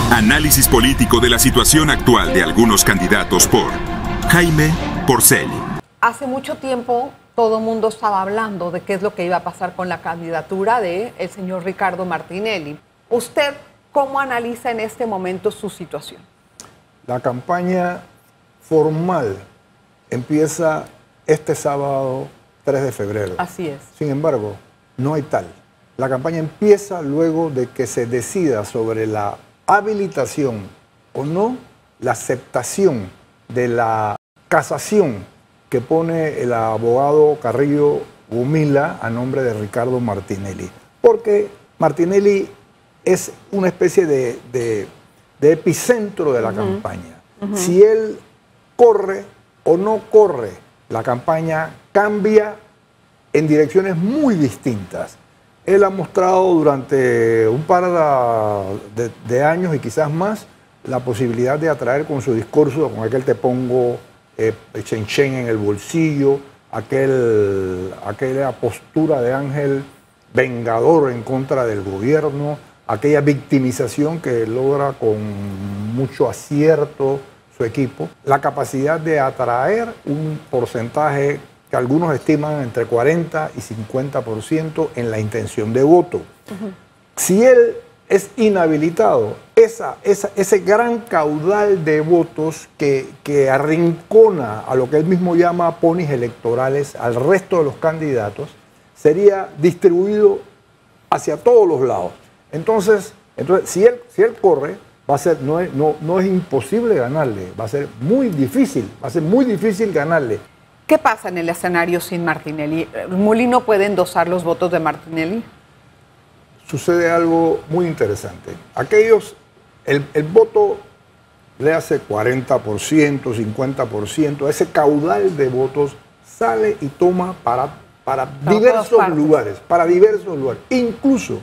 Análisis político de la situación actual de algunos candidatos por Jaime Porcel. Hace mucho tiempo todo el mundo estaba hablando de qué es lo que iba a pasar con la candidatura del señor Ricardo Martinelli. ¿Usted cómo analiza en este momento su situación? La campaña formal empieza este sábado 3 de febrero. Así es. Sin embargo, no hay tal. La campaña empieza luego de que se decida sobre la habilitación o no, la aceptación de la casación que pone el abogado Carrillo Gumila a nombre de Ricardo Martinelli. Porque Martinelli es una especie de epicentro de la campaña. Si él corre o no corre, la campaña cambia en direcciones muy distintas. Él ha mostrado durante un par de años y quizás más la posibilidad de atraer con su discurso, con aquel te pongo chen chen en el bolsillo, aquella postura de ángel vengador en contra del gobierno, aquella victimización que logra con mucho acierto su equipo, la capacidad de atraer un porcentaje que algunos estiman entre 40 y 50% en la intención de voto. Si él es inhabilitado, ese gran caudal de votos que arrincona a lo que él mismo llama ponis electorales al resto de los candidatos, sería distribuido hacia todos los lados. Entonces si él corre, va a ser, no es imposible ganarle, va a ser muy difícil ganarle. ¿Qué pasa en el escenario sin Martinelli? ¿Molino puede endosar los votos de Martinelli? Sucede algo muy interesante. El voto le hace 40%, 50%, ese caudal de votos sale y toma para diversos lugares, Incluso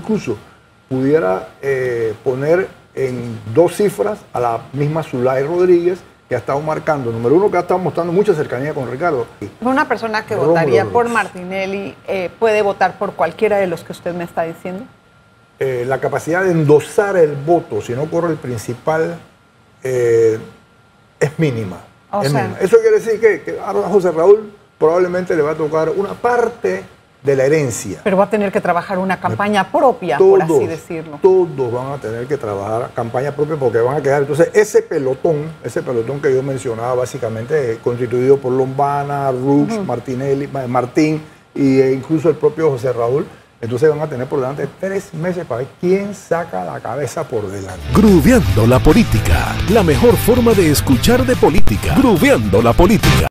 pudiera poner en 2 cifras a la misma Zulay Rodríguez, que ha estado marcando, número uno, que ha estado mostrando mucha cercanía con Ricardo. Una persona que votaría por Martinelli puede votar por cualquiera de los que usted me está diciendo. La capacidad de endosar el voto, si no corre el principal, es mínima. Eso quiere decir que a José Raúl probablemente le va a tocar una parte de la herencia. Pero va a tener que trabajar una campaña propia, por así decirlo. Todos van a tener que trabajar campaña propia porque van a quedar. Entonces, ese pelotón que yo mencionaba, básicamente constituido por Lombana, Rux, Martinelli, Martín e incluso el propio José Raúl, entonces van a tener por delante 3 meses para ver quién saca la cabeza por delante. Grooveando la política, la mejor forma de escuchar de política. Grooveando la política.